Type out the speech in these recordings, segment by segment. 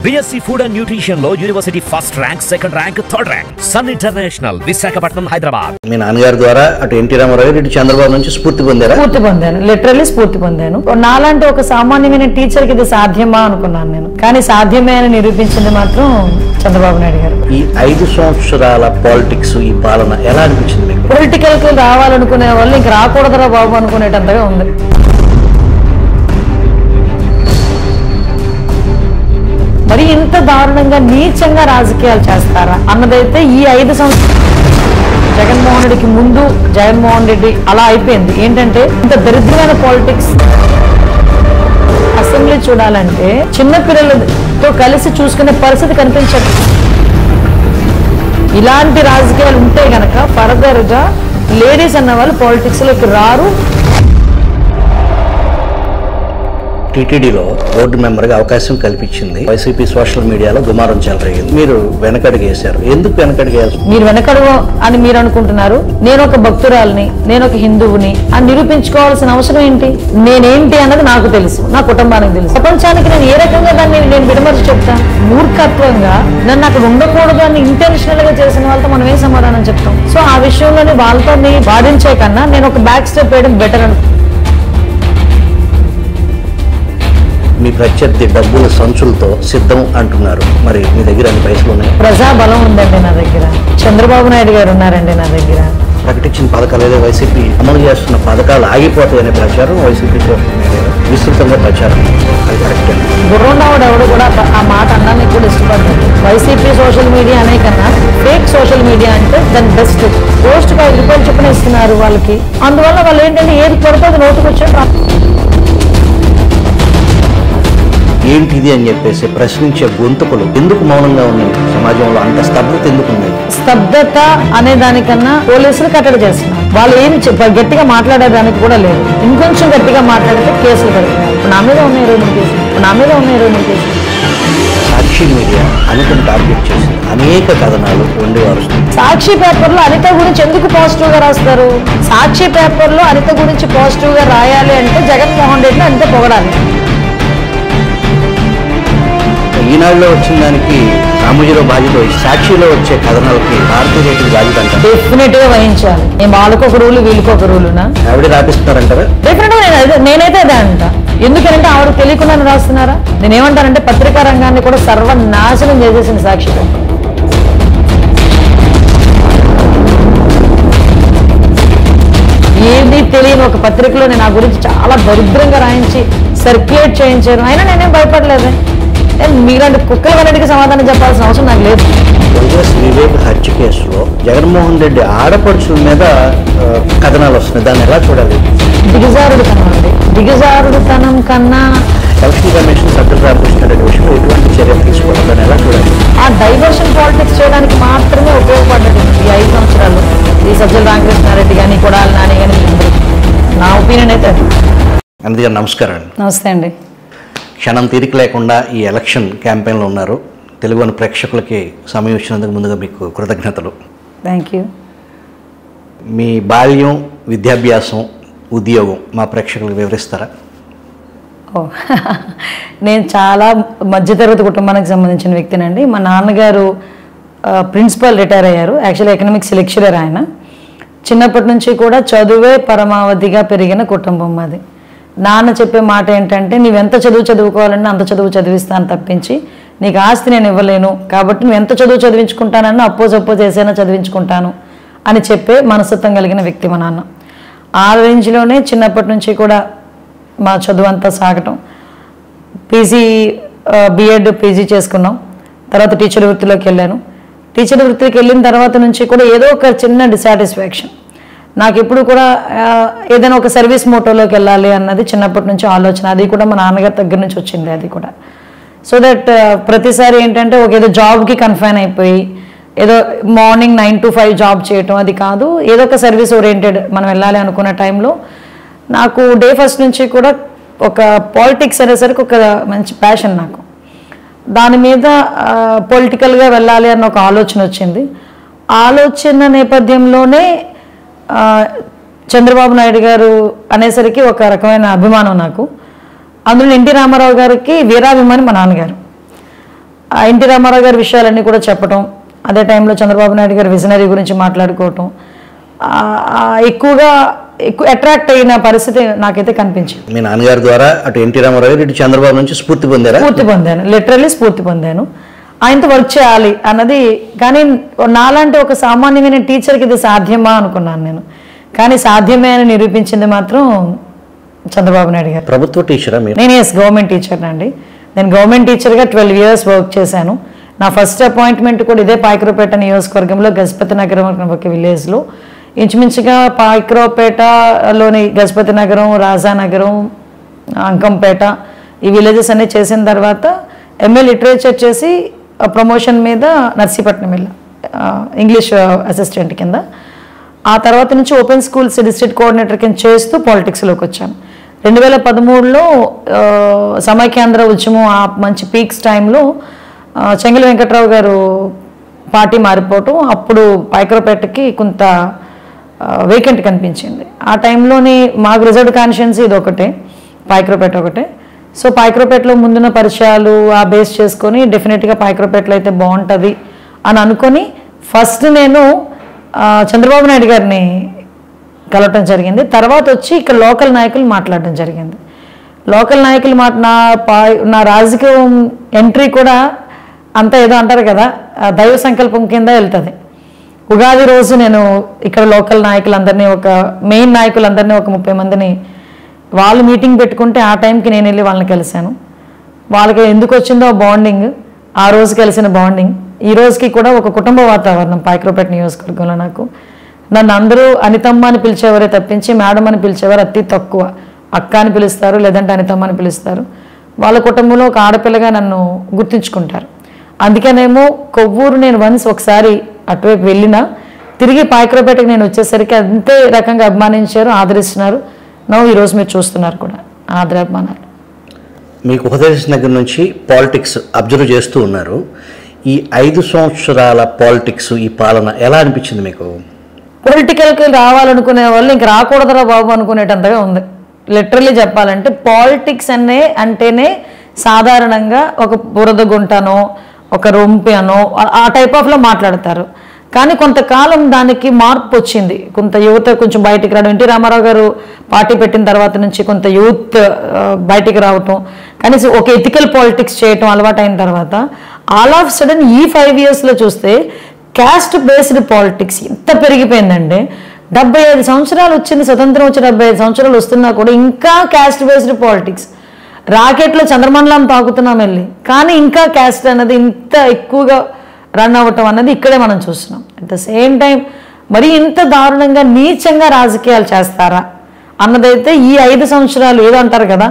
BSc Food and Nutrition లో university first rank, second rank, third rank. Sun International, Visakhapatnam, Hyderabad. మీ నాన్నగారి ద్వారా అటు ఎన్టీ రామారావు ఇటు చంద్రబాబు నుంచి స్ఫూర్తి పొందారా? స్ఫూర్తి పొందాను, లిటరల్లీ స్ఫూర్తి పొందాను. నాలాంటి ఒక సామాన్యమైన టీచర్ కి ఇది సాధ్యమా అనుకున్నాను నేను, కానీ సాధ్యమే అని నిరూపించింది మాత్రం చంద్రబాబు నాయుడు గారు. ఈ 5 సంవత్సరాల పాలిటిక్స్, ఈ పాలన ఎలా అనిపించింది మీకు? పొలిటికల్ కి రావాలనుకునే వాళ్ళు ఇంక రాకూడదురా బాబు అనుకునేటంతగా ఉంది. మరి ఇంత దారుణంగా నీచంగా రాజకీయాలు చేస్తారా అన్నదైతే ఈ 5 సంవత్సరాలు జగన్మోహన్ రెడ్డికి ముందు జగన్మోహన్ రెడ్డి అలా అయిపోయింది. ఏంటంటే ఇంత దరిద్రమైన పాలిటిక్స్. అసెంబ్లీ చూడాలంటే చిన్నపిల్లలతో కలిసి చూసుకునే పరిస్థితి కనిపించదు. ఇలాంటి రాజకీయాలు ఉంటే గనక ఫర్దర్ గా లేడీస్ అన్న వాళ్ళు పాలిటిక్స్ లోకి రారు. టీటీడీలో బోర్డు మెంబర్గా అవకాశం కల్పించింది. వైసీపీ సోషల్ మీడియాలో దుమారం చెలరేగింది. మీరు వెనకడుగు వేశారు. ఎందుకు వెనకడుగు వేయాలి? మీరు వెనకడుగు అని మీరు అనుకుంటున్నారు. నేను ఒక భక్తురాలిని, నేను ఒక హిందువుని అని నిరూపించుకోవాల్సిన అవసరం ఏంటి? నేనేంటి అన్నది నాకు తెలుసు, నా కుటుంబానికి తెలుసు. ప్రపంచానికి నేను ఏ రకంగా దాన్ని నేను విడమర్చి చెప్తాను? మూర్ఖత్వంగా నన్ను అక్కడ ఉండకూడదు అని ఇంటెన్షనల్ గా చేసిన వాళ్ళతో మనం ఏం సమాధానం చెప్తాం? సో ఆ విషయంలోనే వాళ్ళతో వాదించే కన్నా నేను ఒక బ్యాక్ స్టెప్ వేయడం బెటర్ అనుకుంటున్నాను. మీ ప్రత్యర్థి డబ్బుల సంచులతో సిద్ధం అంటున్నారు. మరి మీ దగ్గర అన్ని పైసలు ఉన్నాయి? ప్రజాబలం ఉందండి నా దగ్గర. చంద్రబాబు నాయుడు గారు ఉన్నారండి నా దగ్గర. ప్రకటించిన పథకాలు ఏదో వైసీపీ అమలు చేస్తున్న పథకాలు ఆగిపోతాయనే ప్రచారం వైసీపీ సోషల్ మీడియాలో విస్తృతంగా ప్రచారం. అది కరెక్ట్. బుర్రున్నవాడు ఎవడు కూడా ఆ మాట అనడానికి కూడా ఇష్టపడ్డాడు. వైసీపీ సోషల్ మీడియా అనే కన్నా ఫేక్ సోషల్ మీడియా అంటే దాని బెస్ట్. పోస్ట్ 5 రూపాయలు చొప్పున ఇస్తున్నారు వాళ్ళకి. అందువల్ల వాళ్ళు ఏంటంటే ఏది పడితే నోటుకు వచ్చాడు. ఏంటిది అని చెప్పేసి ప్రశ్నించే గొంతుకులు ఎందుకు మౌనంగా ఉన్నాయి? సమాజంలో అంత స్తబ్దత ఎందుకు ఉంది? స్తబ్దత అనే దానికన్నా పోలీసులు కట్టడి చేస్తున్నారు. వాళ్ళు ఏం గట్టిగా మాట్లాడేదానికి కూడా లేదు. ఇంకొంచెం గట్టిగా మాట్లాడితే కేసులు పెడుతున్నారు. నా మీద ఉన్న 20 కేసులు. సాక్షి మీడియా అనితను టార్గెట్ చేసి అనేక కథనాలు ఉండేవారు. సాక్షి పేపర్లో అనిత గురించి ఎందుకు పాజిటివ్ గా రాస్తారు? సాక్షి పేపర్లో అనిత గురించి పాజిటివ్ గా రాయాలి అంటే జగన్మోహన్ రెడ్డిని అంతే పొగడాలి. ఈనాడులో వచ్చిన దానికి రామోజీలో బాధ్యత, సాక్షిలో వచ్చే కథనాలకి భారతీయ రేటు బాధ్యత అంటారు. డెఫినెట్ గా వహించాలి. నేను వాళ్ళకొక రూలు వీళ్ళకొక రూలునా? ఆవిడ రాపిస్తున్నారంటారా? డెఫినెట్ గా నేనైతే అదే అంట. ఎందుకంటే ఆవిడ తెలియకుండా రాస్తున్నారా? నేనేమంటానంటే పత్రికా రంగాన్ని కూడా సర్వనాశనం చేసేసిన సాక్షి. ఏది తెలియని ఒక పత్రికలో నా గురించి చాలా దరిద్రంగా రాయించి సర్క్యులేట్ చేయించారు. అయినా నేనేం భయపడలేదు. మీలాంటి కుక్కల వన్నిటికి సమాధానం చెప్పాల్సిన అవసరం నాకు లేదు. వివేక్ హత్య కేసులో జగన్మోహన్ రెడ్డి ఆడపడుచుల మీద కథనాలు వస్తున్నాయి. దాన్ని ఎలా చూడాలి? దిగజారుడుతనం అండి. దిగజారుడుతనం కన్నా ఎలక్షన్ కమిషన్ సభ్యులు రామకృష్ణారెడ్డి విషయంలో ఎటువంటి చర్యలు తీసుకోవడం, దాన్ని ఎలా చూడాలి? ఆ డైవర్షన్ పాలిటిక్స్ చేయడానికి మాత్రమే ఉపయోగపడ్డది ఈ 5 సంవత్సరాలు. ఈ సజ్జల రామకృష్ణారెడ్డి కానీ, కొడాలి నాని కానీ, నా ఒపీనియన్ అయితే. అందుకే నమస్కారం అండి. నమస్తే అండి. క్షణం తీరిక లేకుండా ఈ ఎలక్షన్ క్యాంపెయిన్లో ఉన్నారు. తెలుగుని ప్రేక్షకులకి సమయం ఇచ్చినందుకు ముందుగా మీకు కృతజ్ఞతలు. Thank you. మీ బాల్యం, విద్యాభ్యాసం, ఉద్యోగం మా ప్రేక్షకులకు వివరిస్తారా? నేను చాలా మధ్యతరగతి కుటుంబానికి సంబంధించిన వ్యక్తినండి. మా నాన్నగారు ప్రిన్సిపల్ రిటైర్ అయ్యారు. యాక్చువల్లీ ఎకనామిక్స్ లెక్చరర్ ఆయన. చిన్నప్పటి నుంచి కూడా చదువే పరమావధిగా పెరిగిన కుటుంబం మాది. నాన్న చెప్పే మాట ఏంటంటే, నీవెంత చదువుకోవాలన్నా అంత చదువు చదివిస్తాను తప్పించి నీకు ఆస్తి నేను ఇవ్వలేను, కాబట్టి నువ్వు ఎంత చదివించుకుంటానన్నా అప్పో చేసైనా చదివించుకుంటాను అని చెప్పే మనస్తత్వం కలిగిన వ్యక్తి మా నాన్న. ఆ రేంజ్లోనే చిన్నప్పటి నుంచి కూడా మా చదువు అంతా సాగటం. బిఎడ్ పీజీ చేసుకున్నాం. తర్వాత టీచర్ వృత్తిలోకి వెళ్ళాను. టీచర్ వృత్తికి వెళ్ళిన తర్వాత నుంచి కూడా ఏదో ఒక చిన్న డిసాటిస్ఫాక్షన్. నాకు ఎప్పుడు కూడా ఏదైనా ఒక సర్వీస్ మోటోలోకి వెళ్ళాలి అన్నది చిన్నప్పటి నుంచి ఆలోచన. అది కూడా మా నాన్నగారి దగ్గర నుంచి వచ్చింది. అది కూడా సో దట్ ప్రతిసారి ఏంటంటే ఏదో జాబ్కి కన్ఫైన్ అయిపోయి ఏదో మార్నింగ్ 9 to 5 జాబ్ చేయటం అది కాదు. ఏదో ఒక సర్వీస్ ఓరియంటెడ్ మనం వెళ్ళాలి అనుకున్న టైంలో నాకు డే ఫస్ట్ నుంచి కూడా ఒక పాలిటిక్స్ అనేసరికి ఒక మంచి ప్యాషన్ నాకు. దాని మీద పొలిటికల్గా వెళ్ళాలి అన్న ఒక ఆలోచన వచ్చింది. ఆలోచన నేపథ్యంలోనే చంద్రబాబు నాయుడు గారు అనేసరికి ఒక రకమైన అభిమానం నాకు. అందులో ఎన్టీ రామారావు గారికి వీరాభిమాని మా నాన్నగారు. ఎన్టీ రామారావు గారి విషయాలన్నీ కూడా చెప్పటం, అదే టైంలో చంద్రబాబు నాయుడు గారి విజనరీ గురించి మాట్లాడుకోవటం ఎక్కువ అట్రాక్ట్ అయిన పరిస్థితి నాకైతే కనిపించింది. మీ నాన్నగారి ద్వారా అటు ఎన్టీ రామారావు ఇటు చంద్రబాబు నుంచి స్ఫూర్తి పొందాను, లిటరల్లీ స్ఫూర్తి పొందాను. ఆయనతో వర్క్ చేయాలి అన్నది. కానీ నాలాంటి ఒక సామాన్యమైన టీచర్కి ఇది సాధ్యమా అనుకున్నాను నేను. కానీ సాధ్యమే అని నిరూపించింది మాత్రం చంద్రబాబు నాయుడు గారు. ప్రభుత్వ టీచరా? నేను గవర్నమెంట్ టీచర్ అండి. నేను గవర్నమెంట్ టీచర్గా 12 years వర్క్ చేశాను. నా ఫస్ట్ అపాయింట్మెంట్ కూడా ఇదే పాయకరావుపేట నియోజకవర్గంలో గజపతి నగరం ఒక విలేజ్లో, ఇంచుమించుగా పాయకరావుపేటలోని గజపతి నగరం, రాజానగరం, అంకంపేట ఈ విలేజెస్ అన్నీ చేసిన తర్వాత ఎంఏ లిటరేచర్ చేసి ప్రమోషన్ మీద నర్సీపట్నం వెళ్ళా ఇంగ్లీష్ అసిస్టెంట్ కింద. ఆ తర్వాత నుంచి ఓపెన్ స్కూల్స్ డిస్ట్రిక్ట్ కోఆర్డినేటర్ కింద చేస్తూ పాలిటిక్స్లోకి వచ్చాను. 2013లో సమైక్యాంధ్ర ఉద్యమం ఆ మంచి పీక్స్ టైంలో చెంగల్ వెంకట్రావు గారు పార్టీ మారిపోవటం, అప్పుడు పాయకరావుపేటకి కొంత వేకెంట్ కనిపించింది. ఆ టైంలోని మాకు రిజర్వ్డ్ కాన్స్టిట్యుయెన్సీ ఇది ఒకటే, పాయకరావుపేట ఒకటే. సో పాయకరావుపేటలో ముందున్న పరిచయాలు ఆ బేస్ చేసుకొని డెఫినెట్గా పాయకరావుపేటలో అయితే బాగుంటుంది అని అనుకొని ఫస్ట్ నేను చంద్రబాబు నాయుడు గారిని కలవటం జరిగింది. తర్వాత వచ్చి ఇక్కడ లోకల్ నాయకులు మాట్లాడడం జరిగింది. లోకల్ నాయకులు నా రాజకీయం ఎంట్రీ కూడా అంతా ఏదో అంటారు కదా, దైవ సంకల్పం కింద వెళ్తుంది. ఉగాది రోజు నేను ఇక్కడ లోకల్ నాయకులందరినీ, ఒక మెయిన్ నాయకులందరినీ ఒక 30 మందిని వాళ్ళు మీటింగ్ పెట్టుకుంటే ఆ టైంకి నేను వెళ్ళి వాళ్ళని కలిశాను. వాళ్ళకి ఎందుకు వచ్చిందో బాండింగ్, ఆ రోజు కలిసిన బాండింగ్ ఈ రోజుకి కూడా ఒక కుటుంబ వాతావరణం పాయకరావుపేట నియోజకవర్గంలో. నాకు నన్ను అందరూ అనితమ్మ అని పిలిచేవారే తప్పించి మేడం అని పిలిచేవారు అతి తక్కువ. అక్క అని పిలుస్తారు, లేదంటే అనితమ్మ అని పిలుస్తారు. వాళ్ళ కుటుంబంలో ఒక ఆడపిల్లగా నన్ను గుర్తించుకుంటారు. అందుకనేమో కొవ్వూరు నేను వన్స్ ఒకసారి అటువైపు వెళ్ళినా తిరిగి పాయకరావుపేటకి నేను వచ్చేసరికి అంతే రకంగా అభిమానించారు, ఆదరిస్తున్నారు. ఈరోజు మీరు చూస్తున్నారు కూడా ఆదరాభిమానాలు. మీకు ఉపదేశం దగ్గర నుంచి పాలిటిక్స్ అబ్జర్వ్ చేస్తూ ఉన్నారు. ఈ 5 సంవత్సరాల పాలిటిక్స్, ఈ పాలన ఎలా అనిపించింది మీకు? పొలిటికల్కి రావాలనుకునే వాళ్ళు ఇంక రాకూడదురా బాబు అనుకునేటంతగా ఉంది. లిటరల్లీ చెప్పాలంటే పాలిటిక్స్ అంటేనే సాధారణంగా ఒక బురద గుంటనో ఒక రొంపి అనో ఆ టైప్ ఆఫ్లో మాట్లాడతారు. కానీ కొంతకాలం దానికి మార్పు వచ్చింది. కొంత యువత కొంచెం బయటికి రావడం, ఎన్టీ రామారావు గారు పార్టీ పెట్టిన తర్వాత నుంచి కొంత యూత్ బయటికి రావటం, కనీసం ఒక ఎథికల్ పాలిటిక్స్ చేయటం అలవాటు అయిన తర్వాత ఆల్ ఆఫ్ సడన్ ఈ 5 yearsలో చూస్తే క్యాస్ట్ బేస్డ్ పాలిటిక్స్ ఎంత పెరిగిపోయిందంటే 75 సంవత్సరాలు వచ్చింది, స్వతంత్రం వచ్చి 75 సంవత్సరాలు వస్తున్నా కూడా ఇంకా క్యాస్ట్ బేస్డ్ పాలిటిక్స్. రాకెట్లో చంద్రమండలం తాకుతున్నాం వెళ్ళి, కానీ ఇంకా క్యాస్ట్ అన్నది ఇంత ఎక్కువగా రన్ అవ్వటం అన్నది ఇక్కడే మనం చూస్తున్నాం. అట్ ద సేమ్ టైం మరి ఇంత దారుణంగా నీచంగా రాజకీయాలు చేస్తారా అన్నదైతే ఈ 5 సంవత్సరాలు ఏదో అంటారు కదా,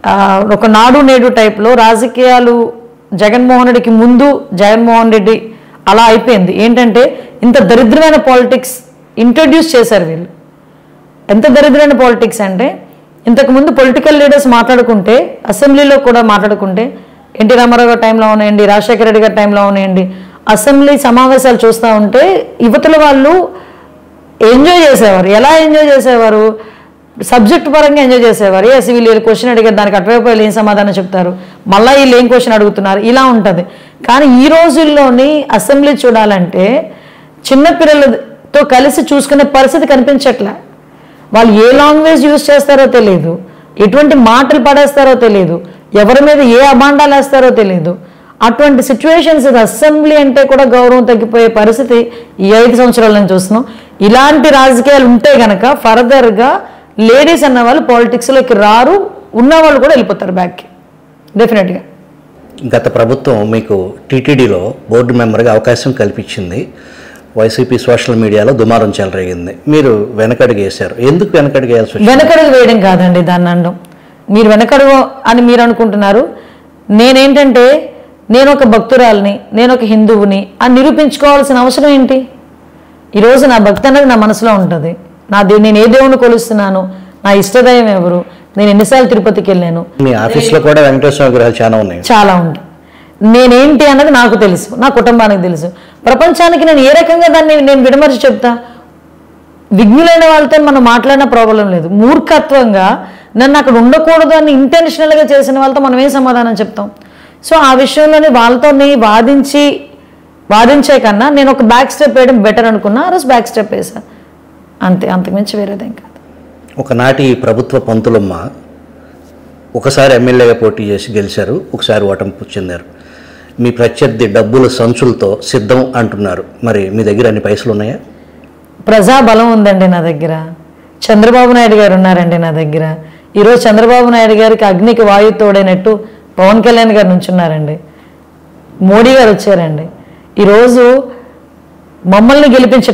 ఒక నాడు నేడు టైప్లో రాజకీయాలు జగన్మోహన్ రెడ్డికి ముందు జగన్మోహన్ రెడ్డి అలా అయిపోయింది. ఏంటంటే ఇంత దరిద్రమైన పాలిటిక్స్ ఇంట్రడ్యూస్ చేశారు వీళ్ళు. ఎంత దరిద్రమైన పాలిటిక్స్ అంటే ఇంతకుముందు పొలిటికల్ లీడర్స్ మాట్లాడుకుంటే, అసెంబ్లీలో కూడా మాట్లాడుకుంటే, ఎన్టీ రామారావు గారి టైంలో ఉన్నాయండి, రాజశేఖర రెడ్డి గారి టైంలో ఉన్నాయండి, అసెంబ్లీ సమావేశాలు చూస్తూ ఉంటే యువతల వాళ్ళు ఎంజాయ్ చేసేవారు. ఎలా ఎంజాయ్ చేసేవారు? సబ్జెక్ట్ పరంగా ఎంజాయ్ చేసేవారు. ఎస్ వీళ్ళు క్వశ్చన్ అడిగారు, దానికి అటువైపు వీళ్ళు ఏం సమాధానం చెప్తారు, మళ్ళీ వీళ్ళు ఏం క్వశ్చన్ అడుగుతున్నారు, ఇలా ఉంటుంది. కానీ ఈ రోజుల్లోని అసెంబ్లీ చూడాలంటే చిన్నపిల్లలతో కలిసి చూసుకునే పరిస్థితి కనిపించట్లే. వాళ్ళు ఏ లాంగ్వేజ్ యూజ్ చేస్తారో తెలియదు, ఎటువంటి మాటలు పడేస్తారో తెలియదు, ఎవరి మీద ఏ అభాండాలు వేస్తారో తెలియదు. అటువంటి సిచ్యువేషన్స్, అసెంబ్లీ అంటే కూడా గౌరవం తగ్గిపోయే పరిస్థితి ఈ 5 సంవత్సరాల నుంచి చూస్తున్నాం. ఇలాంటి రాజకీయాలు ఉంటే కనుక ఫర్దర్గా లేడీస్ అన్న వాళ్ళు పాలిటిక్స్లోకి రారు, ఉన్నవాళ్ళు కూడా వెళ్ళిపోతారు బ్యాక్కి డెఫినెట్గా. గత ప్రభుత్వం మీకు టీటీడీలో బోర్డు మెంబర్గా అవకాశం కల్పించింది. వైసీపీ సోషల్ మీడియాలో దుమారం చెలరేగింది. మీరు వెనకడుగు వేశారు. ఎందుకు వెనకడుగు వేయాల్సి వచ్చింది? వెనకడుగు వేయడం కాదండి దాన్ని అనడం. మీరు వెనకడుగు అని మీరు అనుకుంటున్నారు. నేనేంటంటే నేను ఒక భక్తురాలిని, నేను ఒక హిందువుని అని నిరూపించుకోవాల్సిన అవసరం ఏంటి? ఈరోజు నా భక్తి అనేది నా మనసులో ఉంటుంది. నేను ఏ దేవుని కొలుస్తున్నాను, నా ఇష్టదైవం ఎవరు, నేను ఎన్నిసార్లు తిరుపతికి వెళ్ళాను. మీ ఆఫీస్లో కూడా వెంకటేశ్వర విగ్రహాలు చాలా ఉన్నాయి. చాలా ఉంటాయి. నేనేంటి అన్నది నాకు తెలుసు, నా కుటుంబానికి తెలుసు. ప్రపంచానికి నేను ఏ రకంగా దాన్ని నేను విడమర్చి చెప్తా? విఘ్నులైన వాళ్ళతో మనం మాట్లాడిన ప్రాబ్లం లేదు. మూర్ఖత్వంగా నన్ను అక్కడ ఉండకూడదు అని ఇంటెన్షనల్గా చేసిన వాళ్ళతో మనం ఏం సమాధానం చెప్తాం? సో ఆ విషయంలోనే వాళ్ళతో వాదించే కన్నా నేను ఒక బ్యాక్ స్టెప్ వేయడం బెటర్ అనుకున్నా, ఆ రోజు బ్యాక్ స్టెప్ వేసా, అంతే, అంతకుమించి వేరేదేం కాదు. ఒకనాటి ప్రభుత్వ పంతులమ్మ ఒకసారి ఎమ్మెల్యేగా పోటీ చేసి గెలిచారు, ఒకసారి ఓటమి చెందారు. మీ ప్రత్యర్థి డబ్బుల సంచులతో సిద్ధం అంటున్నారు, మరి మీ దగ్గర అన్ని పైసలు ఉన్నాయా? ప్రజాబలం ఉందండి నా దగ్గర. చంద్రబాబు నాయుడు గారు ఉన్నారండి నా దగ్గర. ఈరోజు చంద్రబాబు నాయుడు గారికి అగ్నికి వాయు తోడైనట్టు పవన్ కళ్యాణ్ గారు నుంచున్నారండి, మోడీ గారు వచ్చారండి. ఈరోజు మమ్మల్ని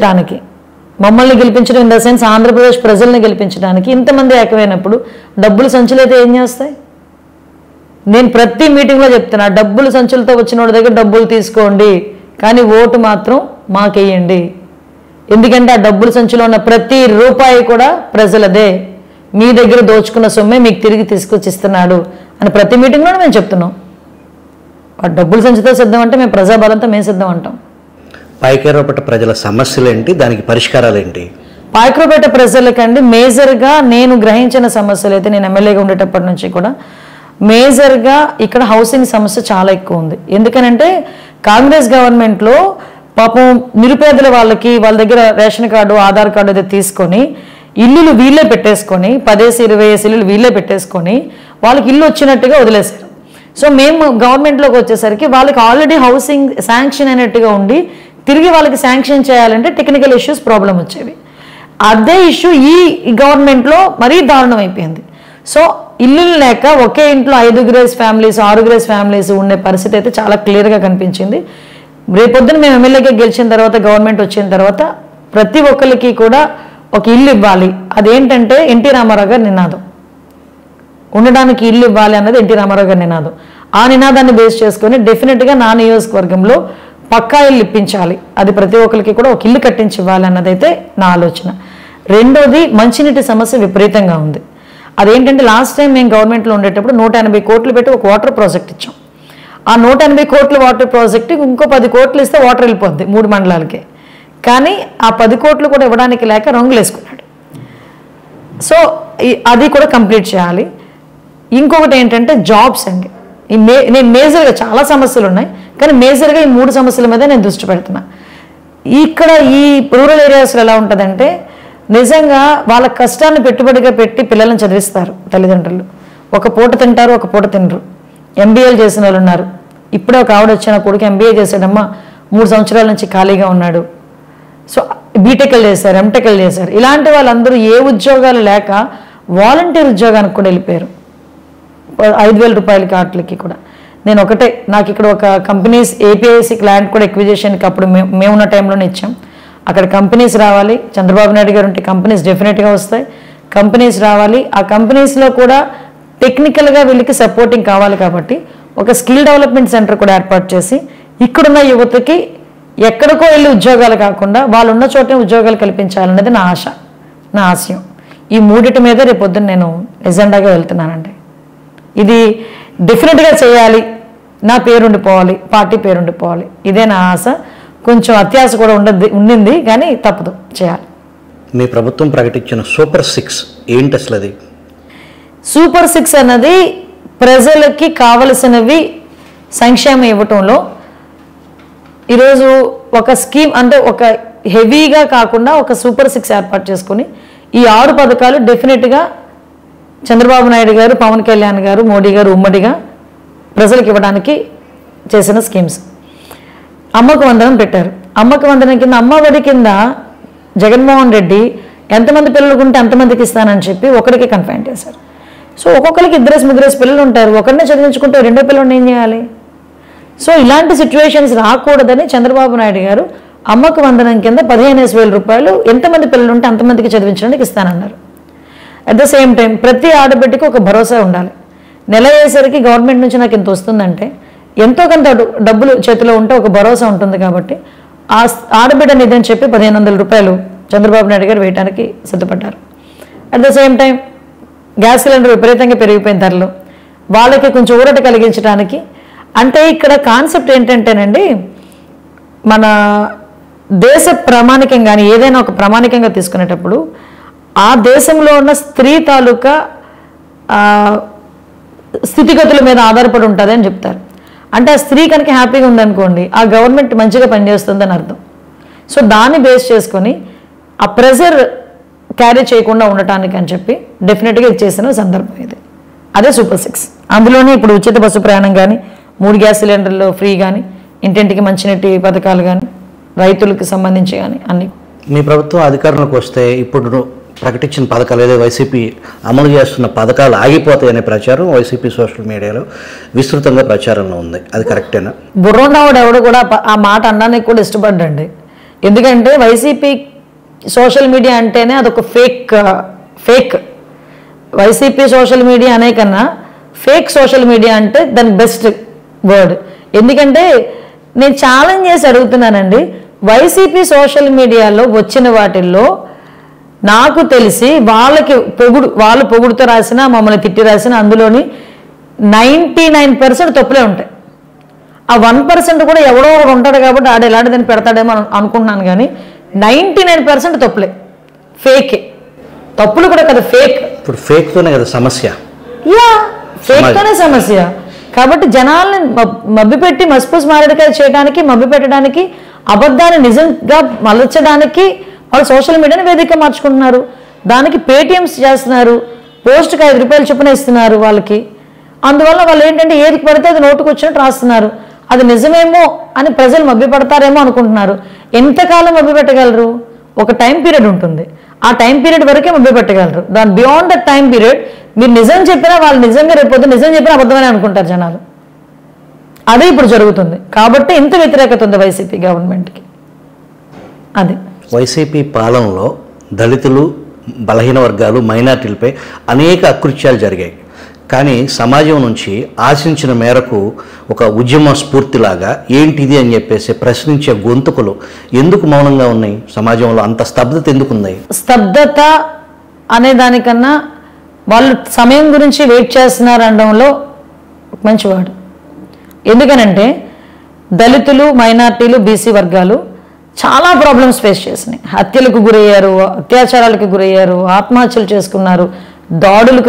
గెలిపించడం ఇన్ ద సెన్స్ ఆంధ్రప్రదేశ్ ప్రజల్ని గెలిపించడానికి ఇంతమంది ఏకమైనప్పుడు డబ్బులు సంచులైతే ఏం చేస్తాయి? నేను ప్రతి మీటింగ్లో చెప్తున్నా, డబ్బులు సంచులతో వచ్చిన వాడి దగ్గర డబ్బులు తీసుకోండి, కానీ ఓటు మాత్రం మాకేయండి. ఎందుకంటే ఆ డబ్బుల సంచులో ఉన్న ప్రతి రూపాయి కూడా ప్రజలదే, మీ దగ్గర దోచుకున్న సొమ్మే మీకు తిరిగి తీసుకొచ్చి ఇస్తున్నాడు అని ప్రతి మీటింగ్లోనే మేము చెప్తున్నాం. ఆ డబ్బుల సంచితో సిద్ధం అంటే మేము ప్రజాబలంతో మేము సిద్ధం అంటాం. పాయకరావుపేట ప్రజల సమస్యలు ఏంటి, దానికి పరిష్కారాలు ఏంటి? పాయకరావుపేట ప్రజలకండి మేజర్గా నేను గ్రహించిన సమస్యలు అయితే, నేను ఎమ్మెల్యేగా ఉండేటప్పటి నుంచి కూడా మేజర్గా ఇక్కడ హౌసింగ్ సమస్య చాలా ఎక్కువ ఉంది. ఎందుకనంటే కాంగ్రెస్ గవర్నమెంట్లో పాపం నిరుపేదల వాళ్ళ దగ్గర రేషన్ కార్డు, ఆధార్ కార్డు అయితే తీసుకొని ఇల్లులు వీళ్ళే పెట్టేసుకొని 10-20 ఇల్లులు వీళ్ళే పెట్టేసుకొని వాళ్ళకి ఇల్లు వచ్చినట్టుగా వదిలేశారు. సో మేము గవర్నమెంట్లోకి వచ్చేసరికి వాళ్ళకి ఆల్రెడీ హౌసింగ్ శాంక్షన్ అయినట్టుగా ఉండి తిరిగి వాళ్ళకి శాంక్షన్ చేయాలంటే టెక్నికల్ ఇష్యూస్ ప్రాబ్లం వచ్చేవి. అదే ఇష్యూ ఈ గవర్నమెంట్లో మరీ దారుణం అయిపోయింది. సో ఇల్లులు లేక ఒకే ఇంట్లో 5 గ్రేస్ ఫ్యామిలీస్ 6 గ్రేస్ ఫ్యామిలీస్ ఉండే పరిస్థితి అయితే చాలా క్లియర్గా కనిపించింది. రేపొద్దున మేము ఎమ్మెల్యేగా గెలిచిన తర్వాత, గవర్నమెంట్ వచ్చిన తర్వాత ప్రతి ఒక్కరికి కూడా ఒక ఇల్లు ఇవ్వాలి. అదేంటంటే ఎన్టీ రామారావు గారి నినాదం, ఉండడానికి ఇల్లు ఇవ్వాలి అన్నది ఎన్టీ రామారావు గారి నినాదం. ఆ నినాదాన్ని బేస్ చేసుకొని డెఫినెట్గా నా నియోజకవర్గంలో పక్కా ఇల్లు ఇప్పించాలి, అది ప్రతి ఒక్కరికి కూడా ఒక ఇల్లు కట్టించి ఇవ్వాలి అన్నదైతే నా ఆలోచన. రెండోది, మంచినీటి సమస్య విపరీతంగా ఉంది. అదేంటంటే లాస్ట్ టైం మేము గవర్నమెంట్లో ఉండేటప్పుడు 180 కోట్లు పెట్టి ఒక వాటర్ ప్రాజెక్ట్ ఇచ్చాం. ఆ 180 కోట్ల వాటర్ ప్రాజెక్టు ఇంకో 10 కోట్లు ఇస్తే వాటర్ వెళ్ళిపోద్ది 3 మండలాలకే. కానీ ఆ 10 కోట్లు కూడా ఇవ్వడానికి లేక రంగులు వేసుకున్నాడు. సో అది కూడా కంప్లీట్ చేయాలి. ఇంకొకటి ఏంటంటే జాబ్స్ అండి. నేను మేజర్గా చాలా సమస్యలు ఉన్నాయి, కానీ మేజర్గా ఈ 3 సమస్యల మీద నేను దృష్టి పెడుతున్నా. ఇక్కడ ఈ రూరల్ ఏరియాస్లో ఎలా ఉంటుందంటే నిజంగా వాళ్ళ కష్టాన్ని పెట్టుబడిగా పెట్టి పిల్లలను చదివిస్తారు తల్లిదండ్రులు. ఒక పూట తింటారు, ఒక పూట తినరు. ఎంబీఏలు చేసిన వాళ్ళు ఉన్నారు. ఇప్పుడే ఒక ఆవిడ వచ్చిన కొడుకు ఎంబీఏ చేశాడమ్మా, 3 సంవత్సరాల నుంచి ఖాళీగా ఉన్నాడు. సో బీటెక్లు చేశారు, ఎంటెక్లు చేశారు. ఇలాంటి వాళ్ళందరూ ఏ ఉద్యోగాలు లేక వాలంటీర్ ఉద్యోగానికి కూడా వెళ్ళిపోయారు, 5,000 రూపాయలకి వాటికి కూడా. నేను ఒకటే, నాకు ఇక్కడ ఒక కంపెనీస్ ఏపీఐసి ల్యాండ్ కూడా ఎక్విజిషన్కి అప్పుడు మేమున్న టైంలోనే ఇచ్చాం. అక్కడ కంపెనీస్ రావాలి, చంద్రబాబు నాయుడు గారు ఉంటే కంపెనీస్ డెఫినెట్గా వస్తాయి. కంపెనీస్ రావాలి, ఆ కంపెనీస్లో కూడా టెక్నికల్గా వీళ్ళకి సపోర్టింగ్ కావాలి. కాబట్టి ఒక స్కిల్ డెవలప్మెంట్ సెంటర్ కూడా ఏర్పాటు చేసి ఇక్కడున్న యువతకి ఎక్కడికో వెళ్ళి ఉద్యోగాలు కాకుండా వాళ్ళు ఉన్న చోటే ఉద్యోగాలు కల్పించాలన్నది నా ఆశ, నా ఆశయం. ఈ 3 మీద రేపొద్దున నేను ఎజెండాగా వెళ్తున్నానండి. ఇది డెఫినెట్గా చేయాలి, నా పేరుండిపోవాలి, పార్టీ పేరుండిపోవాలి, ఇదే నా ఆశ. కొంచెం అత్యాశ కూడా ఉండింది, కానీ తప్పదు, చేయాలి. మీ ప్రభుత్వం ప్రకటించిన సూపర్ 6 ఏంటి అసలు? అది సూపర్ 6 అన్నది ప్రజలకి కావలసినవి సంక్షేమం ఇవ్వటంలో ఈరోజు ఒక స్కీమ్, అంటే ఒక హెవీగా కాకుండా ఒక సూపర్ 6 ఏర్పాటు చేసుకుని ఈ 6 పథకాలు డెఫినెట్గా చంద్రబాబు నాయుడు గారు, పవన్ కళ్యాణ్ గారు, మోడీ గారు ఉమ్మడిగా ప్రజలకు ఇవ్వడానికి చేసిన స్కీమ్స్. అమ్మకు వందనం పెట్టారు. అమ్మకు వందనం కింద అమ్మఒడి కింద జగన్మోహన్ రెడ్డి ఎంతమంది పిల్లలు ఉంటే అంతమందికి ఇస్తానని చెప్పి ఒకరికి కన్ఫైన్ చేశారు. సో ఒక్కొక్కరికి 2-3 పిల్లలు ఉంటారు, ఒకరినే చదివించుకుంటే రెండో పిల్లల్ని ఏం చేయాలి? సో ఇలాంటి సిచ్యువేషన్స్ రాకూడదని చంద్రబాబు నాయుడు గారు అమ్మకు వందనం కింద 15,000 రూపాయలు ఎంతమంది పిల్లలు ఉంటే అంతమందికి చదివించడానికి ఇస్తానన్నారు. అట్ ద సేమ్ టైం ప్రతి ఆడబిడ్డకి ఒక భరోసా ఉండాలి. నెల అయ్యేసరికి గవర్నమెంట్ నుంచి నాకు ఇంత వస్తుందంటే ఎంతో కొంత డబ్బులు చేతిలో ఉంటే ఒక భరోసా ఉంటుంది. కాబట్టి ఆ ఆడబిడ్డ నిధి అని చెప్పి 1,500 రూపాయలు చంద్రబాబు నాయుడు గారు వేయడానికి సిద్ధపడ్డారు. At the same time gas cylinder విపరీతంగా పెరిగిపోయిన ధరలు వాళ్ళకి కొంచెం ఊరట కలిగించడానికి. అంటే ఇక్కడ కాన్సెప్ట్ ఏంటంటేనండి, మన దేశ ప్రామాణికం కానీ ఏదైనా ఒక ప్రామాణికంగా తీసుకునేటప్పుడు ఆ దేశంలో ఉన్న స్త్రీ తాలూకా స్థితిగతుల మీద ఆధారపడి ఉంటుంది అని చెప్తారు. అంటే ఆ స్త్రీ కనుక హ్యాపీగా ఉందనుకోండి, ఆ గవర్నమెంట్ మంచిగా పనిచేస్తుందని అర్థం. సో దాన్ని బేస్ చేసుకొని ఆ ప్రెజర్ క్యారీ చేయకుండా ఉండటానికి అని చెప్పి డెఫినెట్గా ఇది చేసిన సందర్భం ఇది. అదే సూపర్ 6. అందులోనే ఇప్పుడు ఉచిత బస్సు ప్రయాణం కానీ, 3 గ్యాస్ సిలిండర్లు ఫ్రీ కానీ, ఇంటింటికి మంచినీటి పథకాలు కానీ, రైతులకు సంబంధించి కానీ అన్నీ. మీ ప్రభుత్వం అధికారంలోకి వస్తే ఇప్పుడు ప్రకటించిన పథకాలు ఏదో వైసీపీ అమలు చేస్తున్న పథకాలు ఆగిపోతాయనే ప్రచారం వైసీపీ సోషల్ మీడియాలో విస్తృతంగా ప్రచారంలో ఉంది. అది కరెక్టేనా? బుర్రోన్నవాడు ఎవడు కూడా ఆ మాట అనడానికి కూడా ఇష్టపడ్డండి. ఎందుకంటే వైసీపీ సోషల్ మీడియా అంటేనే అదొక ఫేక్ వైసీపీ సోషల్ మీడియా అనే కన్నా ఫేక్ సోషల్ మీడియా అంటే దాని బెస్ట్ వర్డ్. ఎందుకంటే నేను ఛాలెంజ్ చేసి అడుగుతున్నానండి, వైసీపీ సోషల్ మీడియాలో వచ్చిన వాటిల్లో నాకు తెలిసి వాళ్ళు పొగుడుతో రాసిన, మమ్మల్ని తిట్టి రాసిన అందులోని 99% తప్పులే ఉంటాయి. ఆ 1% కూడా ఎవడో ఒకడు ఉంటాడు కాబట్టి ఆడ ఎలాంటిదని పెడతాడేమో అనుకుంటున్నాను, కానీ 99% తప్పులే, ఫేకే. తప్పులు కూడా కదా ఫేక్. ఇప్పుడు ఫేక్తోనే కదా సమస్య. ఫేక్తోనే సమస్య. కాబట్టి జనాల్ని మభ్యపెట్టి మస్పూస్ మారేడుకాయ చేయడానికి, మభ్యపెట్టడానికి, అబద్ధాన్ని నిజంగా మలచడానికి వాళ్ళు సోషల్ మీడియాని వేదిక మార్చుకుంటున్నారు. దానికి పేటిఎంస్ చేస్తున్నారు, పోస్ట్కి 5 రూపాయలు చొప్పున ఇస్తున్నారు వాళ్ళకి. అందువల్ల వాళ్ళు ఏంటంటే ఏది పడితే అది నోటుకు వచ్చినట్టు రాస్తున్నారు. అది నిజమేమో అని ప్రజలు మభ్యపడతారేమో అనుకుంటున్నారు. ఎంతకాలం మభ్యపెట్టగలరు? ఒక టైం పీరియడ్ ఉంటుంది, ఆ టైం పీరియడ్ వరకే మభ్యపెట్టగలరు. దాని బియాండ్ దట్ టైం పీరియడ్ మీరు నిజం చెప్పినా వాళ్ళు నిజంగా రేపొద్దు నిజం చెప్పినా అబద్ధమని అనుకుంటారు జనాలు. అదే ఇప్పుడు జరుగుతుంది. కాబట్టి ఇంత వ్యతిరేకత ఉంది వైసీపీ గవర్నమెంట్కి. అది వైసీపీ పాలనలో దళితులు, బలహీన వర్గాలు, మైనార్టీలపై అనేక అకృత్యాలు జరిగాయి. కానీ సమాజం నుంచి ఆశించిన మేరకు ఒక ఉద్యమ స్ఫూర్తిలాగా ఏంటిది అని చెప్పేసి ప్రశ్నించే గొంతుకులు ఎందుకు మౌనంగా ఉన్నాయి? సమాజంలో అంత స్తబ్దత ఎందుకున్నాయి? స్తబ్దత అనే దానికన్నా వాళ్ళు సమయం గురించి వెయిట్ చేస్తున్నారు అనడంలో మంచివాడు. ఎందుకనంటే దళితులు, మైనార్టీలు, బీసీ వర్గాలు చాలా ప్రాబ్లమ్స్ ఫేస్ చేసినాయి. హత్యలకు గురయ్యారు, అత్యాచారాలకు గురయ్యారు, ఆత్మహత్యలు చేసుకున్నారు, దాడులకు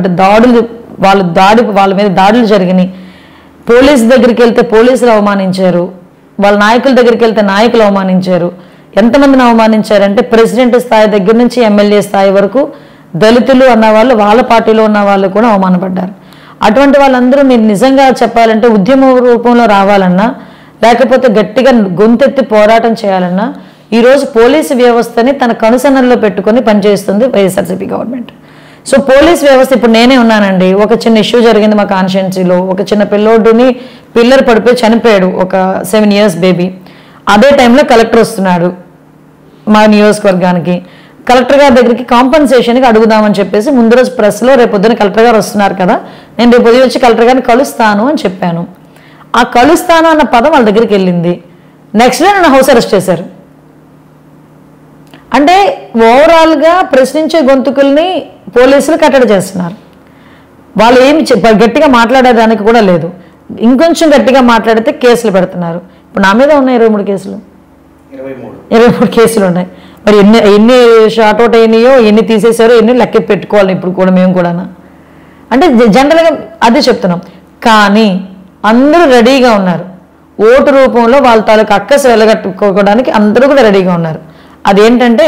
వాళ్ళ మీద దాడులు జరిగినాయి. పోలీసు దగ్గరికి వెళ్తే పోలీసులు అవమానించారు, వాళ్ళ నాయకుల దగ్గరికి వెళ్తే నాయకులు అవమానించారు. ఎంతమందిని అవమానించారంటే ప్రెసిడెంట్ స్థాయి దగ్గర నుంచి ఎమ్మెల్యే స్థాయి వరకు దళితులు అన్నవాళ్ళు, వాళ్ళ పార్టీలో ఉన్న వాళ్ళు కూడా అవమానపడ్డారు. అటువంటి వాళ్ళందరూ మీరు నిజంగా చెప్పాలంటే ఉద్యమ రూపంలో రావాలన్నా, లేకపోతే గట్టిగా గొంతెత్తి పోరాటం చేయాలన్నా ఈరోజు పోలీసు వ్యవస్థని తన కనుసన్నల్లో పెట్టుకొని పనిచేస్తుంది వైఎస్ఆర్సీపీ గవర్నమెంట్. సో పోలీస్ వ్యవస్థ, ఇప్పుడు నేనే ఉన్నానండి, ఒక చిన్న ఇష్యూ జరిగింది మా కాన్స్టిట్యున్సీలో. ఒక చిన్న పిల్లోడుని పిల్లర్ పడిపోయి చనిపోయాడు, ఒక 7 years బేబీ. అదే టైంలో కలెక్టర్ వస్తున్నాడు మా నియోజకవర్గానికి. కలెక్టర్ గారి దగ్గరికి కాంపన్సేషన్కి అడుగుదామని చెప్పేసి ముందు రోజు ప్రెస్లో రేపొద్దున కలెక్టర్ గారు వస్తున్నారు కదా, నేను రేపు ఉదయం వచ్చి కలెక్టర్ గారిని కలుస్తాను అని చెప్పాను. ఆ కలుస్తాను అన్న పదం వాళ్ళ దగ్గరికి వెళ్ళింది. నెక్స్ట్ డే నన్ను హౌస్ అరెస్ట్ చేశారు. అంటే ఓవరాల్గా ప్రశ్నించే గొంతుకుల్ని పోలీసులు కట్టడి చేస్తున్నారు. వాళ్ళు ఏమి గట్టిగా మాట్లాడేదానికి కూడా లేదు. ఇంకొంచెం గట్టిగా మాట్లాడితే కేసులు పెడుతున్నారు. ఇప్పుడు నా మీద ఉన్నాయి 23 కేసులు, 23 కేసులు ఉన్నాయి. మరి ఎన్ని షార్ట్అవుట్ అయినాయో, ఎన్ని తీసేసారో, ఎన్ని లెక్క పెట్టుకోవాలి ఇప్పుడు కూడా మేము కూడా. అంటే జనరల్గా అదే చెప్తున్నాం. కానీ అందరూ రెడీగా ఉన్నారు, ఓటు రూపంలో వాళ్ళ తాలూకు అక్కసు వెళ్ళగట్టుకోవడానికి అందరూ కూడా రెడీగా ఉన్నారు. అదేంటంటే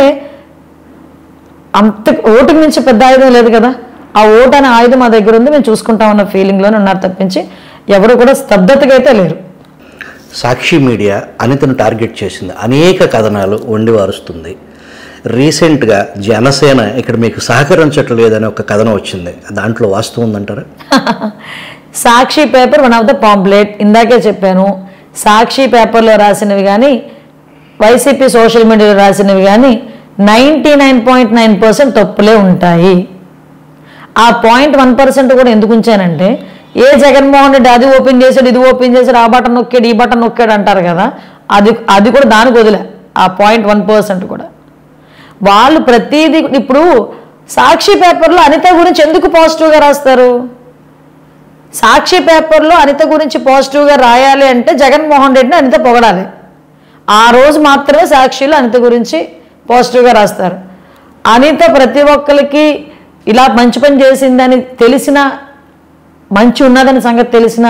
అంత ఓటుకు మించి పెద్ద ఆయుధం లేదు కదా, ఆ ఓటు అనే ఆయుధం మా దగ్గర ఉంది, మేము చూసుకుంటామన్న ఫీలింగ్లోనే ఉన్నారు తప్పించి ఎవరు కూడా స్తబ్దతగా అయితే లేరు. సాక్షి మీడియా అనితను టార్గెట్ చేసింది, అనేక కథనాలు వండి వారుస్తుంది. రీసెంట్గా జనసేన ఇక్కడ మీకు సహకరించట్లేదని ఒక కథనం వచ్చింది, దాంట్లో వాస్తవం ఉందంటారా? Sakshi paper one of the pamphlet. ఇందాకే చెప్పాను, సాక్షి పేపర్లో రాసినవి కానీ వైసీపీ సోషల్ మీడియాలో రాసినవి కానీ 99.9% తప్పులే ఉంటాయి. ఆ 0.1% కూడా ఎందుకు ఉంచానంటే, ఏ జగన్మోహన్ రెడ్డి అది ఓపెన్ చేశాడు, ఇది ఓపెన్ చేశాడు, ఆ బటన్ నొక్కాడు, ఈ బటన్ నొక్కాడు అంటారు కదా, అది కూడా దానికి వదిలే. ఆ 0.1% కూడా వాళ్ళు ప్రతిదీ. ఇప్పుడు సాక్షి పేపర్లో అనిత గురించి ఎందుకు పాజిటివ్గా రాస్తారు? సాక్షి పేపర్లో అనిత గురించి పాజిటివ్గా రాయాలి అంటే జగన్మోహన్ రెడ్డిని అనిత పొగడాలి. ఆ రోజు మాత్రమే సాక్షిలో అనిత గురించి పాజిటివ్గా రాస్తారు. అనిత ప్రతి ఒక్కరికి ఇలా మంచి పని చేసిందని తెలిసిన, మంచి ఉన్నదని సంగతి తెలిసిన,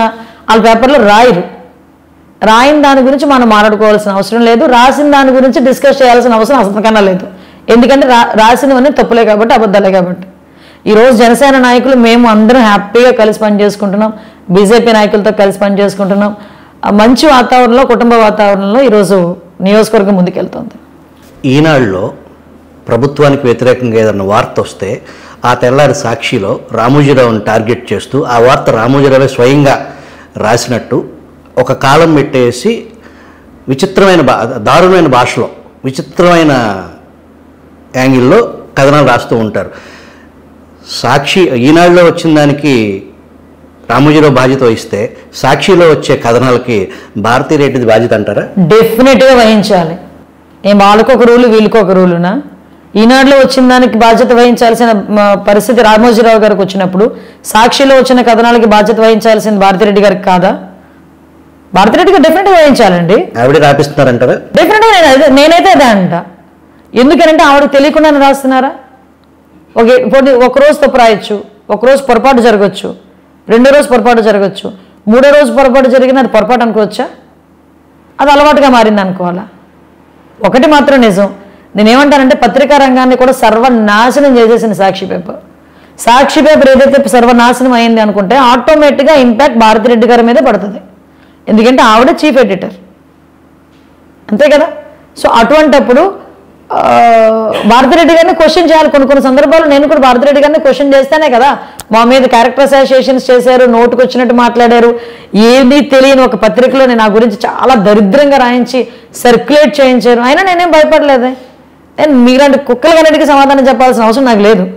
వాళ్ళ పేపర్లో రాయిన దాని గురించి మనం మాట్లాడుకోవాల్సిన అవసరం లేదు, రాసిన దాని గురించి డిస్కస్ చేయాల్సిన అవసరం అసలుకన్నా లేదు. ఎందుకంటే రాసినవన్నీ తప్పులే కాబట్టి, అబద్ధాలే కాబట్టి. ఈరోజు జనసేన నాయకులు మేము అందరం హ్యాపీగా కలిసి పనిచేసుకుంటున్నాం, బీజేపీ నాయకులతో కలిసి పనిచేసుకుంటున్నాం. మంచి వాతావరణంలో, కుటుంబ వాతావరణంలో ఈరోజు నియోజకవర్గం ముందుకెళ్తుంది. ఈనాడులో ప్రభుత్వానికి వ్యతిరేకంగా ఏదైనా వార్త వస్తే ఆ తెల్లారి సాక్షిలో రామోజీరావుని టార్గెట్ చేస్తూ ఆ వార్త రామోజీరావే స్వయంగా రాసినట్టు ఒక కాలం పెట్టేసి విచిత్రమైన దారుణమైన భాషలో విచిత్రమైన యాంగిల్లో కథనాలు రాస్తూ ఉంటారు. సాక్షి ఈనాడులో వచ్చిన దానికి రామోజీరావు బాధ్యత వహిస్తే సాక్షిలో వచ్చే కథనాలకి భారతీ రెడ్డిది బాధ్యత అంటారా? డెఫినెట్గా వహించాలి. ఏం వాళ్ళకొక రూలు వీళ్ళకొక రూలునా? ఈనాడులో వచ్చిన దానికి బాధ్యత వహించాల్సిన పరిస్థితి రామోజీరావు గారికి వచ్చినప్పుడు సాక్షిలో వచ్చిన కథనాలకి బాధ్యత వహించాల్సిన భారతిరెడ్డి గారికి కాదా? భారతిరెడ్డి గారు డెఫినెట్గా వహించాలండి. ఆవిడ రాపిస్తున్నారంటారా? డెఫినెట్గా నేనైతే అదే అంట. ఎందుకనంటే ఆవిడకి తెలియకుండానే రాస్తున్నారా? ఒక రోజు తప్పు రాయొచ్చు, ఒకరోజు పొరపాటు జరగచ్చు, రెండో రోజు పొరపాటు జరగచ్చు, మూడో రోజు పొరపాటు జరిగిన అది పొరపాటు అనుకోవచ్చా? అది అలవాటుగా మారింది అనుకోవాలా? ఒకటి మాత్రం నిజం, నేనేమంటానంటే పత్రికా రంగాన్ని కూడా సర్వనాశనం చేసేసిన సాక్షి పేపర్ ఏదైతే సర్వనాశనం అయింది అనుకుంటే ఆటోమేటిక్గా ఇంపాక్ట్ భారతిరెడ్డి గారి మీదే పడుతుంది. ఎందుకంటే ఆవిడ చీఫ్ ఎడిటర్, అంతే కదా. సో అటువంటప్పుడు భారతిరెడ్డి గారిని క్వశ్చన్ చేయాలి. కొన్ని సందర్భాలు నేను కూడా భారతిరెడ్డి గారిని క్వశ్చన్ చేస్తేనే కదా మా మీద క్యారెక్టర్ అసోసియేషన్స్ చేశారు, నోటుకు వచ్చినట్టు మాట్లాడారు, ఏది తెలియని ఒక పత్రికలో నేను నా గురించి చాలా దరిద్రంగా రాయించి సర్క్యులేట్ చేయించారు. అయినా నేనేం భయపడలేదే. నేను మీలాంటి కుక్కలకన్నిటికీ సమాధానం చెప్పాల్సిన అవసరం నాకు లేదు.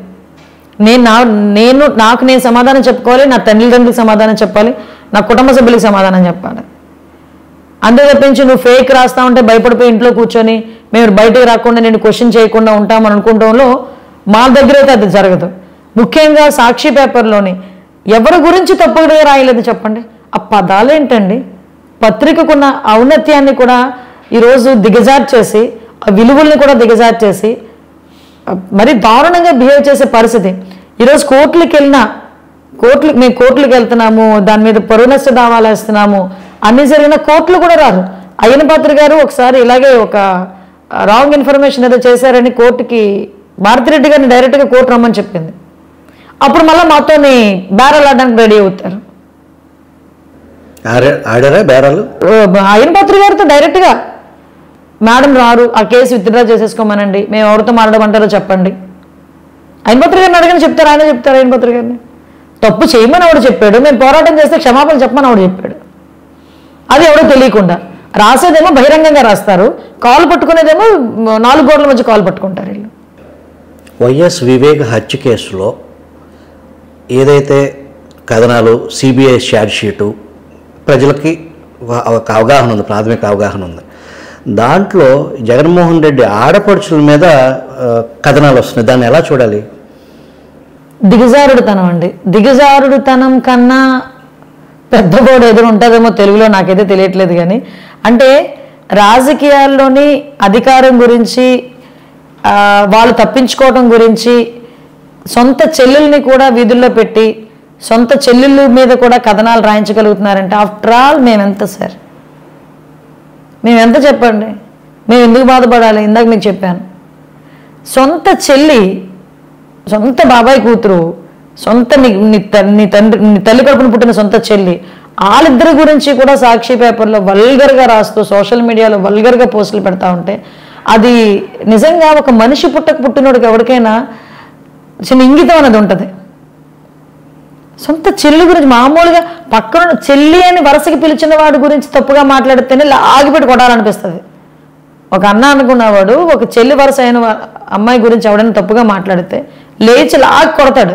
నేను సమాధానం చెప్పుకోవాలి, నా తల్లిదండ్రులకు సమాధానం చెప్పాలి, నా కుటుంబ సభ్యులకు సమాధానం చెప్పాలి. అంతే తప్పించి నువ్వు ఫేక్ రాస్తా ఉంటే భయపడిపోయి ఇంట్లో కూర్చొని మేము బయటకు రాకుండా నేను క్వశ్చన్ చేయకుండా ఉంటామని అనుకుంటాంలో మా దగ్గర అయితే అది జరగదు. ముఖ్యంగా సాక్షి పేపర్లోని ఎవరి గురించి తప్పుగా రాయలేదు చెప్పండి. ఆ పదాలు ఏంటండి? పత్రికకున్న ఔన్నత్యాన్ని కూడా ఈరోజు దిగజార్చేసి, ఆ విలువల్ని కూడా దిగజార్చేసి మరి దారుణంగా బిహేవ్ చేసే పరిస్థితి. ఈరోజు మేము కోర్టులకు వెళ్తున్నాము, దాని మీద పరువు నష్ట దావాలు వేస్తున్నాము, అన్ని జరిగిన కోర్టులు కూడా రారు. అయ్యన పాత్ర గారు ఒకసారి ఇలాగే ఒక రాంగ్ ఇన్ఫర్మేషన్ ఏదో చేశారని కోర్టుకి భారతిరెడ్డి గారిని డైరెక్ట్గా కోర్టు రమ్మని చెప్పింది. అప్పుడు మళ్ళీ మాతోని బేరాలు ఆడడానికి రెడీ అవుతారు. అయ్యన పాత్ర గారితో డైరెక్ట్గా మేడం రారు, ఆ కేసు విత్డ్రా చేసేసుకోమనండి, మేము ఎవరితో మాట్లాడమంటారో చెప్పండి. అయ్యన పాత్ర గారిని అడగని చెప్తారు, ఆయన చెప్తారు. అయ్యన పాత్ర గారిని తప్పు చేయమని ఆవిడ చెప్పాడు, మేము పోరాటం చేస్తే క్షమాపణ చెప్పమని ఆవిడ చెప్పాడు. అది ఎవడో తెలియకుండా రాసేదేమో బహిరంగంగా రాస్తారు, కాలు పట్టుకునేదేమో 4 గోడల మధ్య కాలు పట్టుకుంటారు వీళ్ళు. వైఎస్ వివేక్ హత్య కేసులో ఏదైతే కథనాలు, సిబిఐ ఛార్జ్ షీటు ప్రజలకి ఒక అవగాహన ఉంది, ప్రాథమిక అవగాహన ఉంది. దాంట్లో జగన్మోహన్ రెడ్డి ఆడపడుచుల మీద కథనాలు వస్తున్నాయి. దాన్ని ఎలా చూడాలి? దిగజారుడుతనం అండి. దిగజారుడుతనం కన్నా పెద్ద బోర్డు ఎదురు ఉంటుందేమో తెలుగులో, నాకైతే తెలియట్లేదు. కానీ అంటే రాజకీయాల్లోని అధికారం గురించి, వాళ్ళు తప్పించుకోవడం గురించి, సొంత చెల్లెల్ని కూడా వీధుల్లో పెట్టి సొంత చెల్లెళ్ళ మీద కూడా కథనాలు రాయించగలుగుతున్నారంటే ఆఫ్టర్ ఆల్ మేమెంత సార్? మేమెంత చెప్పండి? మేము ఎందుకు బాధపడాలి? ఇందాక మీకు చెప్పాను, సొంత చెల్లి, సొంత బాబాయ్ కూతురు, సొంత నీ తల్లి కడుపున పుట్టిన సొంత చెల్లి, వాళ్ళిద్దరి గురించి కూడా సాక్షి పేపర్లో వల్గర్గా రాస్తూ సోషల్ మీడియాలో వల్గర్గా పోస్టులు పెడతా ఉంటే అది నిజంగా ఒక మనిషి పుట్టినోడికి ఎవరికైనా చిన్న ఇంగితం అనేది ఉంటుంది. సొంత చెల్లి గురించి మామూలుగా పక్కన చెల్లి అని వరుసకి పిలిచిన వాడి గురించి తప్పుగా మాట్లాడితేనే లాగిపెట్టి కొట్టాలనిపిస్తుంది. ఒక అన్న అనుకున్నవాడు ఒక చెల్లి వరుస అయిన అమ్మాయి గురించి ఎవడైనా తప్పుగా మాట్లాడితే లేచి లాగి కొడతాడు.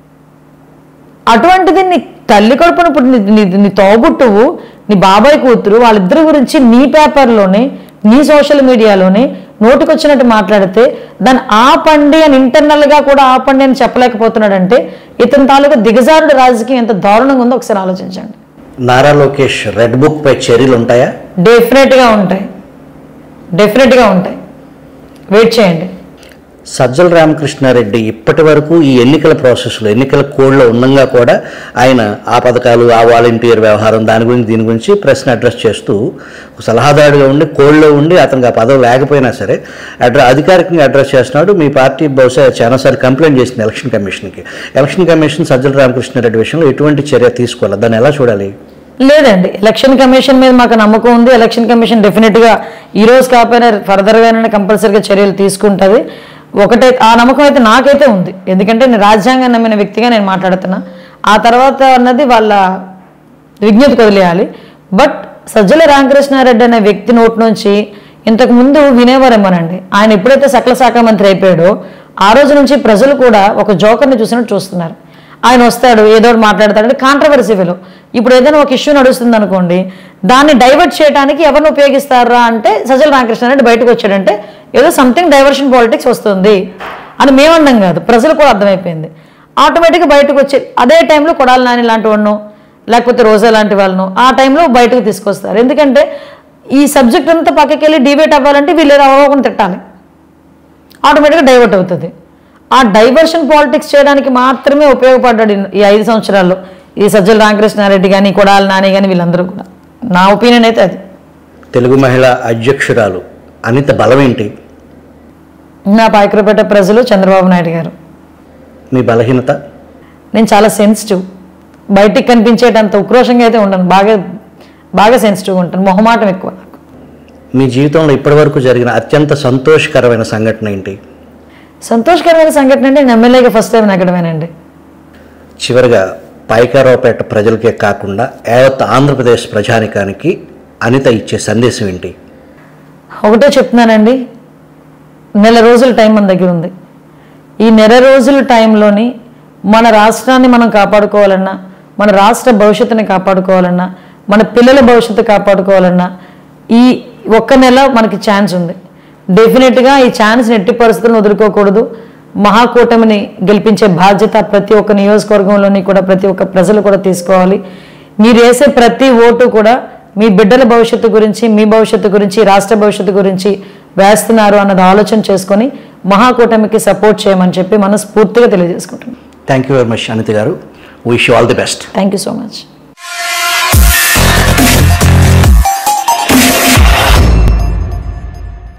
అటువంటిది నీ తల్లి కడుపున నీ తోబుట్టువు, నీ బాబాయ్ కూతురు, వాళ్ళిద్దరి గురించి నీ పేపర్లోనే, నీ సోషల్ మీడియాలోనే నోటికొచ్చినట్టు మాట్లాడితే దాన్ని ఆపండి అని ఇంటర్నల్గా కూడా ఆపండి అని చెప్పలేకపోతున్నాడంటే ఇతని తాలూకా దిగజారుడు రాజకీయం ఎంత దారుణంగా ఉందో ఒకసారి ఆలోచించండి. నారా లోకేష్ రెడ్ బుక్ పై చర్యలు ఉంటాయా? డెఫినెట్గా ఉంటాయి, డెఫినెట్గా ఉంటాయి. వెయిట్ చేయండి. సజ్జల రామకృష్ణారెడ్డి ఇప్పటి వరకు ఈ ఎన్నికల ప్రాసెస్లో ఎన్నికల కోడ్లో ఉండగా కూడా ఆయన ఆ పథకాలు, ఆ వాలంటీర్ వ్యవహారం, దాని గురించి దీని గురించి ప్రశ్న అడ్రస్ చేస్తూ సలహాదారుగా ఉండి కోడ్లో ఉండి అతనికి ఆ పదవి లేకపోయినా సరే అధికారికంగా అడ్రస్ చేస్తున్నాడు. మీ పార్టీ బహుశా చాలాసార్లు కంప్లైంట్ చేసింది ఎలక్షన్ కమిషన్కి. ఎలక్షన్ కమిషన్ సజ్జల రామకృష్ణారెడ్డి విషయంలో ఎటువంటి చర్య తీసుకోవాలి, దాన్ని ఎలా చూడాలి? లేదండి, ఎలక్షన్ కమిషన్ మీద మాకు నమ్మకం ఉంది. ఎలక్షన్ కమిషన్ డెఫినెట్గా ఈరోజు కాకపోయినా ఫర్దర్గానే కంపల్సరీగా చర్యలు తీసుకుంటుంది. ఒకటే ఆ నమ్మకం అయితే నాకైతే ఉంది. ఎందుకంటే నేను రాజ్యాంగం నమ్మిన వ్యక్తిగా నేను మాట్లాడుతున్నా. ఆ తర్వాత అన్నది వాళ్ళ విజ్ఞతకు వదిలేయాలి. బట్ సజ్జల రామకృష్ణారెడ్డి అనే వ్యక్తి నోటి నుంచి ఇంతకుముందు వినేవారేమోనండి. ఆయన ఎప్పుడైతే సకల శాఖ మంత్రి అయిపోయాడో ఆ రోజు నుంచి ప్రజలు కూడా ఒక జోకర్ని చూసినట్టు చూస్తున్నారు. ఆయన వస్తాడు, ఏదో మాట్లాడతాడు, కాంట్రవర్సీ ఫెలో. ఇప్పుడు ఏదైనా ఒక ఇష్యూ నడుస్తుంది అనుకోండి, దాన్ని డైవర్ట్ చేయడానికి ఎవరిని ఉపయోగిస్తారా అంటే సజ్జల రామకృష్ణారెడ్డి బయటకు వచ్చాడంటే ఏదో సంథింగ్ డైవర్షన్ పాలిటిక్స్ వస్తుంది అని మేమన్నాం కాదు, ప్రజలు కూడా అర్థమైపోయింది. ఆటోమేటిక్గా బయటకు వచ్చే అదే టైంలో కొడాలి నాని లాంటి వాడినో లేకపోతే రోజా లాంటి వాళ్ళను ఆ టైంలో బయటకు తీసుకొస్తారు. ఎందుకంటే ఈ సబ్జెక్ట్ అంతా పక్కకి వెళ్ళి డిబేట్ అవ్వాలంటే వీళ్ళు ఏదో అవ్వకుండా తిట్టాలి, ఆటోమేటిక్గా డైవర్ట్ అవుతుంది. ఆ డైవర్షన్ పాలిటిక్స్ చేయడానికి మాత్రమే ఉపయోగపడ్డాడు ఈ 5 సంవత్సరాల్లో ఈ సజ్జల రామకృష్ణారెడ్డి కానీ కొడాలి నాని కానీ వీళ్ళందరూ కూడా. నా ఒపీనియన్ అయితే అది. తెలుగు మహిళా అధ్యక్షురాలు అనిత బలం ఏంటి? నా పాయకరపేట ప్రజలు, చంద్రబాబు నాయుడు గారు. మీ బలహీనత? నేను చాలా సెన్సిటివ్, బయటికి కనిపించేటంత ఉక్రోషంగా అయితే ఉండను, బాగా సెన్సిటివ్గా ఉంటాను, మొహమాటం ఎక్కువ నాకు. మీ జీవితంలో ఇప్పటివరకు జరిగిన అత్యంత సంతోషకరమైన సంఘటన ఏంటి? సంతోషకరమైన సంఘటన అంటే నేను ఎమ్మెల్యేగా ఫస్ట్ టైం ఎక్కడమేనండి. చివరిగా పాయకారావుపేట ప్రజలకే కాకుండా యావత్ ఆంధ్రప్రదేశ్ ప్రజానికానికి అనిత ఇచ్చే సందేశం ఏంటి? ఒకటే చెప్తున్నానండి, నెల రోజుల టైం మన దగ్గర ఉంది. ఈ నెల రోజుల టైంలోని మన రాష్ట్రాన్ని మనం కాపాడుకోవాలన్నా, మన రాష్ట్ర భవిష్యత్తుని కాపాడుకోవాలన్నా, మన పిల్లల భవిష్యత్తు కాపాడుకోవాలన్నా ఈ ఒక్క నెల మనకి ఛాన్స్ ఉంది. డెఫినెట్గా ఈ ఛాన్స్ని ఎట్టి పరిస్థితులను వదులుకోకూడదు. మహాకూటమిని గెలిపించే బాధ్యత ప్రతి ఒక్క నియోజకవర్గంలోని కూడా ప్రతి ఒక్క ప్రజలు కూడా తీసుకోవాలి. మీరు వేసే ప్రతి ఓటు కూడా మీ బిడ్డల భవిష్యత్తు గురించి, మీ భవిష్యత్తు గురించి, రాష్ట్ర భవిష్యత్తు గురించి వేస్తున్నారు అన్నది ఆలోచన చేసుకొని మహాకూటమికి సపోర్ట్ చేయమని చెప్పి మనస్ఫూర్తిగా తెలియజేసుకుంటున్నాం. Thank you very much Anitha గారు. Wish you all the best. Thank you so much.